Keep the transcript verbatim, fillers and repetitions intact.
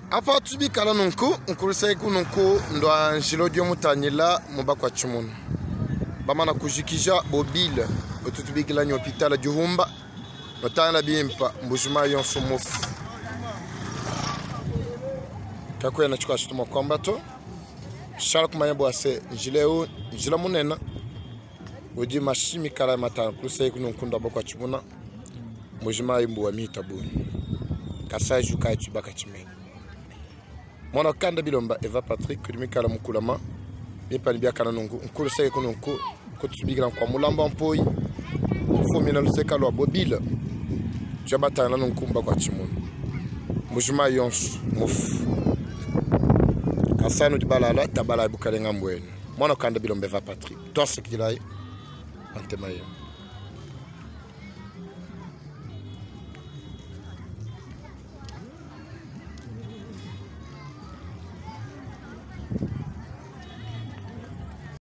Apa tubi kala nunku, nkuru saiku nunku ndo anjilo dio mutanyela mubakwa chumunu. Bamana kujikija bobile, otutubi kila ni hôpital Juhumba, notana bimpa mbujuma yonso mofu. Kakwe na chukwa shituma kwambato, shala kumayambo ase njileo, njila munena, odi mashimi kala matana nkuru saiku nunku ndo bakwa chumuna, mbujuma yimbu wa mitabu. Kasai juka etubaka chimeni. Mwana kanda bilomba Eva Patrick kulimika la mukulama nipa nibia kana nungu nkulu seye kono nku kutubigila kwa mulamba mpoi fomina luseka lwa bobile jabata na nunkumba kwa chimunu mujuma yons muf kasano di balala tabala bukalenga mbwenu mwana kanda bilomba Eva Patrick tosikilai antemaye